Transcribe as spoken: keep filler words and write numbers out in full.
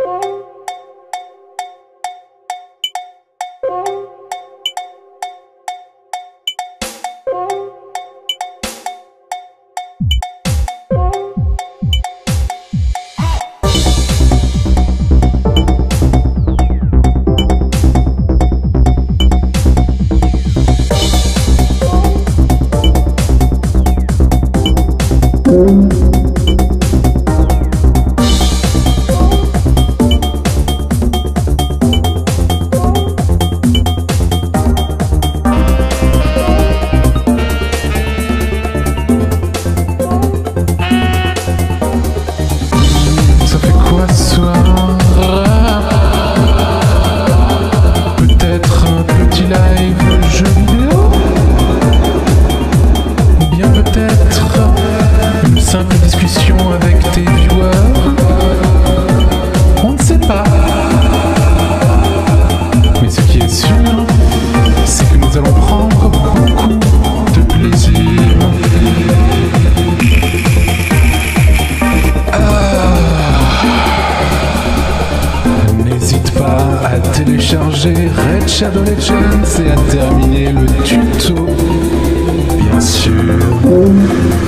Simple discussion avec tes viewers. On ne sait pas. Mais ce qui est sûr, c'est que nous allons prendre beaucoup de plaisir. Ah. N'hésite pas à télécharger Raid Shadow Legends et à terminer le tuto, bien sûr.